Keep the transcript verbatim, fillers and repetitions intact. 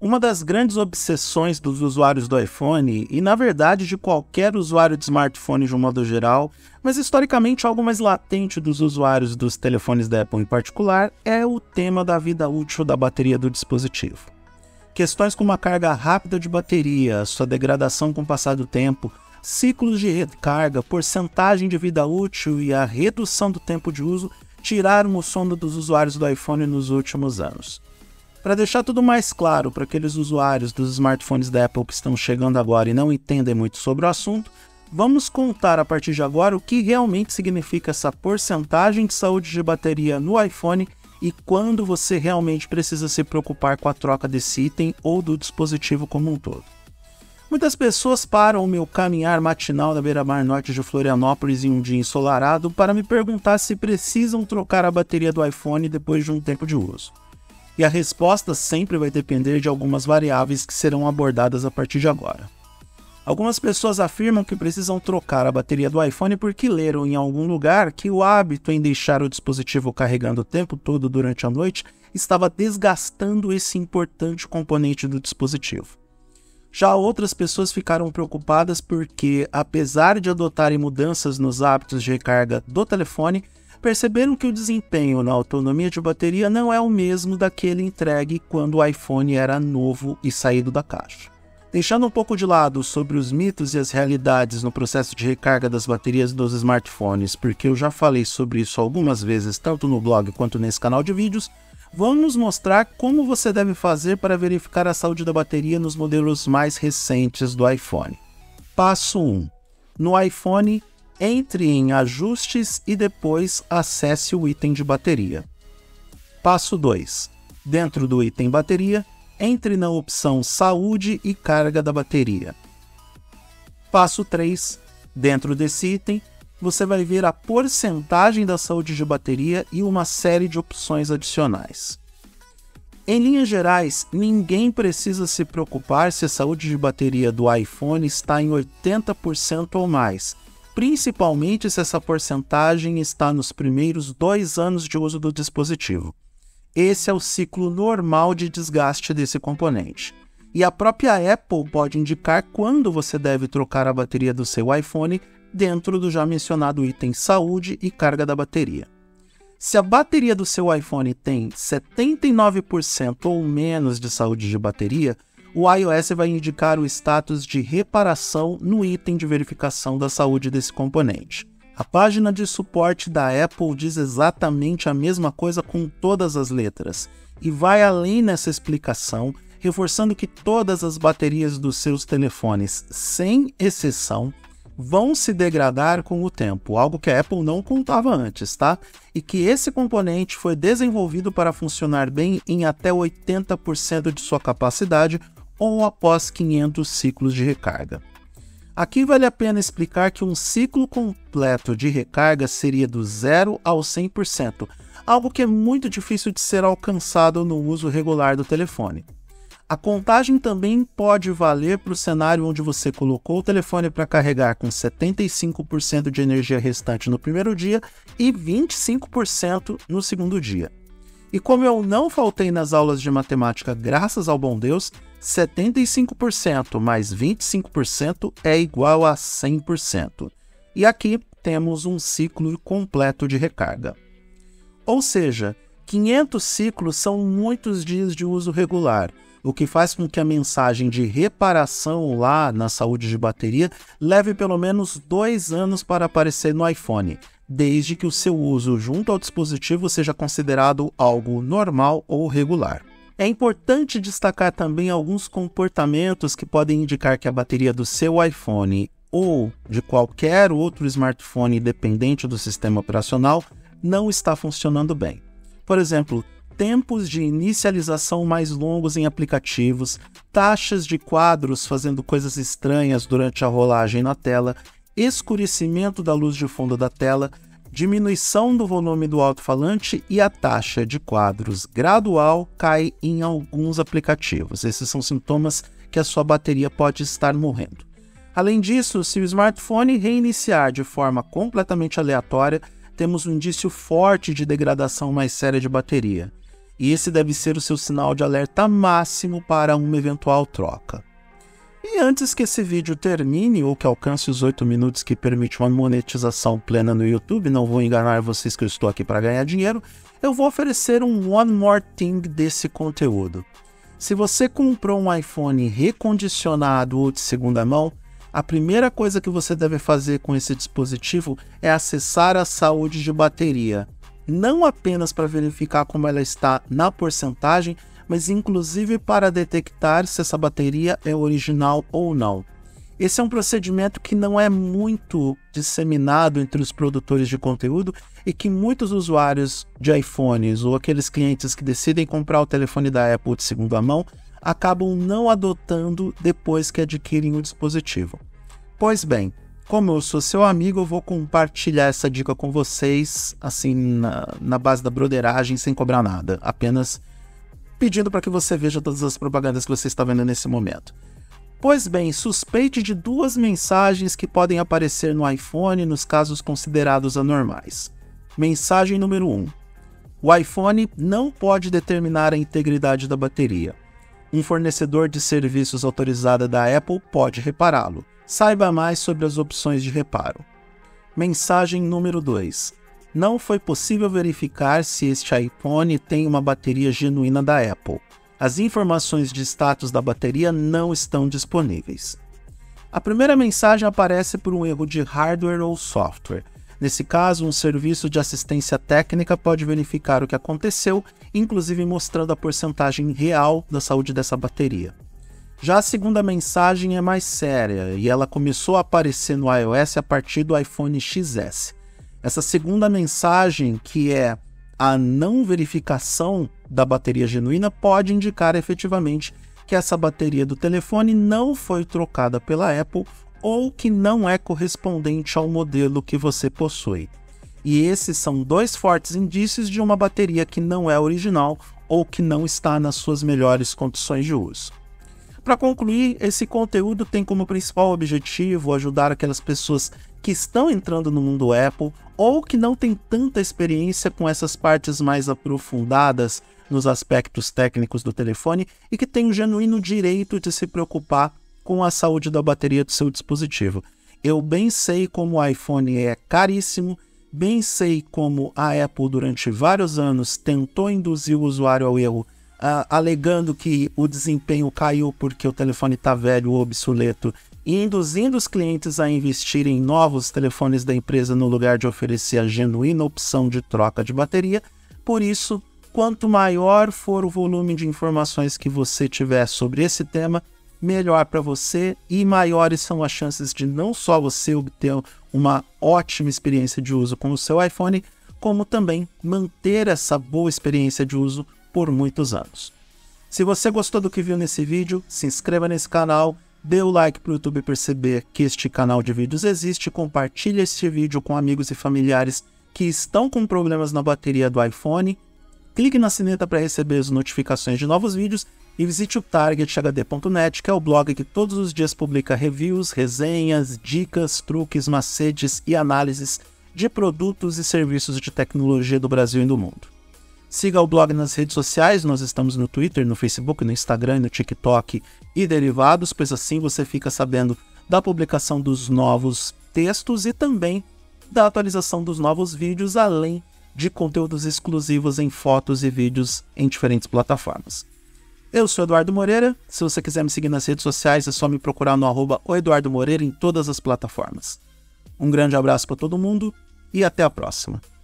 Uma das grandes obsessões dos usuários do iPhone, e na verdade de qualquer usuário de smartphone de um modo geral, mas historicamente algo mais latente dos usuários dos telefones da Apple em particular, é o tema da vida útil da bateria do dispositivo. Questões como a carga rápida de bateria, sua degradação com o passar do tempo, ciclos de recarga, porcentagem de vida útil e a redução do tempo de uso tiraram o sono dos usuários do iPhone nos últimos anos. Para deixar tudo mais claro para aqueles usuários dos smartphones da Apple que estão chegando agora e não entendem muito sobre o assunto, vamos contar a partir de agora o que realmente significa essa porcentagem de saúde de bateria no iPhone e quando você realmente precisa se preocupar com a troca desse item ou do dispositivo como um todo. Muitas pessoas param o meu caminhar matinal na beira-mar norte de Florianópolis em um dia ensolarado para me perguntar se precisam trocar a bateria do iPhone depois de um tempo de uso. E a resposta sempre vai depender de algumas variáveis que serão abordadas a partir de agora. Algumas pessoas afirmam que precisam trocar a bateria do iPhone porque leram em algum lugar que o hábito em deixar o dispositivo carregando o tempo todo durante a noite estava desgastando esse importante componente do dispositivo. Já outras pessoas ficaram preocupadas porque, apesar de adotarem mudanças nos hábitos de recarga do telefone, perceberam que o desempenho na autonomia de bateria não é o mesmo daquele entregue quando o iPhone era novo e saído da caixa. Deixando um pouco de lado sobre os mitos e as realidades no processo de recarga das baterias dos smartphones, porque eu já falei sobre isso algumas vezes tanto no blog quanto nesse canal de vídeos, vamos mostrar como você deve fazer para verificar a saúde da bateria nos modelos mais recentes do iPhone. Passo um. No iPhone, entre em Ajustes e depois acesse o item de bateria. Passo dois. Dentro do item Bateria, entre na opção Saúde e Carga da bateria. Passo três. Dentro desse item, você vai ver a porcentagem da saúde de bateria e uma série de opções adicionais. Em linhas gerais, ninguém precisa se preocupar se a saúde de bateria do iPhone está em oitenta por cento ou mais, principalmente se essa porcentagem está nos primeiros dois anos de uso do dispositivo. Esse é o ciclo normal de desgaste desse componente. E a própria Apple pode indicar quando você deve trocar a bateria do seu iPhone dentro do já mencionado item Saúde e Carga da bateria. Se a bateria do seu iPhone tem setenta e nove por cento ou menos de saúde de bateria, o iOS vai indicar o status de reparação no item de verificação da saúde desse componente. A página de suporte da Apple diz exatamente a mesma coisa com todas as letras, e vai além nessa explicação, reforçando que todas as baterias dos seus telefones, sem exceção, vão se degradar com o tempo, algo que a Apple não contava antes, tá? E que esse componente foi desenvolvido para funcionar bem em até oitenta por cento de sua capacidade ou após quinhentos ciclos de recarga. Aqui vale a pena explicar que um ciclo completo de recarga seria do zero ao cem por cento, algo que é muito difícil de ser alcançado no uso regular do telefone. A contagem também pode valer para o cenário onde você colocou o telefone para carregar com setenta e cinco por cento de energia restante no primeiro dia e vinte e cinco por cento no segundo dia. E como eu não faltei nas aulas de matemática graças ao bom Deus, setenta e cinco por cento mais vinte e cinco por cento é igual a cem por cento. E aqui temos um ciclo completo de recarga. Ou seja, quinhentos ciclos são muitos dias de uso regular, o que faz com que a mensagem de reparação lá na saúde de bateria leve pelo menos dois anos para aparecer no iPhone, desde que o seu uso junto ao dispositivo seja considerado algo normal ou regular. É importante destacar também alguns comportamentos que podem indicar que a bateria do seu iPhone ou de qualquer outro smartphone dependente do sistema operacional não está funcionando bem. Por exemplo, tempos de inicialização mais longos em aplicativos, taxas de quadros fazendo coisas estranhas durante a rolagem na tela, escurecimento da luz de fundo da tela, diminuição do volume do alto-falante e a taxa de quadros gradual cai em alguns aplicativos. Esses são sintomas que a sua bateria pode estar morrendo. Além disso, se o smartphone reiniciar de forma completamente aleatória, temos um indício forte de degradação mais séria de bateria. e esse deve ser o seu sinal de alerta máximo para uma eventual troca. E antes que esse vídeo termine ou que alcance os oito minutos que permite uma monetização plena no YouTube, não vou enganar vocês que eu estou aqui para ganhar dinheiro, eu vou oferecer um One More Thing desse conteúdo. Se você comprou um iPhone recondicionado ou de segunda mão, a primeira coisa que você deve fazer com esse dispositivo é acessar a saúde de bateria. Não apenas para verificar como ela está na porcentagem, mas inclusive para detectar se essa bateria é original ou não. Esse é um procedimento que não é muito disseminado entre os produtores de conteúdo e que muitos usuários de iPhones ou aqueles clientes que decidem comprar o telefone da Apple de segunda mão acabam não adotando depois que adquirem o dispositivo. Pois bem, como eu sou seu amigo, eu vou compartilhar essa dica com vocês, assim, na, na base da broderagem, sem cobrar nada, apenas pedindo para que você veja todas as propagandas que você está vendo nesse momento. Pois bem, suspeite de duas mensagens que podem aparecer no iPhone nos casos considerados anormais. Mensagem número um. O iPhone não pode determinar a integridade da bateria. Um fornecedor de serviços autorizado da Apple pode repará-lo. Saiba mais sobre as opções de reparo. Mensagem número dois. Não foi possível verificar se este iPhone tem uma bateria genuína da Apple. As informações de status da bateria não estão disponíveis. A primeira mensagem aparece por um erro de hardware ou software. Nesse caso, um serviço de assistência técnica pode verificar o que aconteceu, inclusive mostrando a porcentagem real da saúde dessa bateria. Já a segunda mensagem é mais séria e ela começou a aparecer no iOS a partir do iPhone X S. Essa segunda mensagem, que é a não verificação da bateria genuína, pode indicar efetivamente que essa bateria do telefone não foi trocada pela Apple ou que não é correspondente ao modelo que você possui. E esses são dois fortes indícios de uma bateria que não é original ou que não está nas suas melhores condições de uso. Para concluir, esse conteúdo tem como principal objetivo ajudar aquelas pessoas que estão entrando no mundo Apple ou que não têm tanta experiência com essas partes mais aprofundadas nos aspectos técnicos do telefone e que têm o genuíno direito de se preocupar com a saúde da bateria do seu dispositivo. Eu bem sei como o iPhone é caríssimo, bem sei como a Apple durante vários anos tentou induzir o usuário ao erro, Uh, alegando que o desempenho caiu porque o telefone está velho ou obsoleto e induzindo os clientes a investirem em novos telefones da empresa no lugar de oferecer a genuína opção de troca de bateria. Por isso, quanto maior for o volume de informações que você tiver sobre esse tema, melhor para você e maiores são as chances de não só você obter uma ótima experiência de uso com o seu iPhone, como também manter essa boa experiência de uso por muitos anos. Se você gostou do que viu nesse vídeo, se inscreva nesse canal, dê o like para o YouTube perceber que este canal de vídeos existe, compartilhe este vídeo com amigos e familiares que estão com problemas na bateria do iPhone, clique na sineta para receber as notificações de novos vídeos e visite o target h d ponto net, que é o blog que todos os dias publica reviews, resenhas, dicas, truques, macetes e análises de produtos e serviços de tecnologia do Brasil e do mundo. Siga o blog nas redes sociais, nós estamos no Twitter, no Facebook, no Instagram, no TikTok e derivados, pois assim você fica sabendo da publicação dos novos textos e também da atualização dos novos vídeos, além de conteúdos exclusivos em fotos e vídeos em diferentes plataformas. Eu sou Eduardo Moreira, se você quiser me seguir nas redes sociais é só me procurar no arroba o Eduardo Moreira em todas as plataformas. Um grande abraço para todo mundo e até a próxima.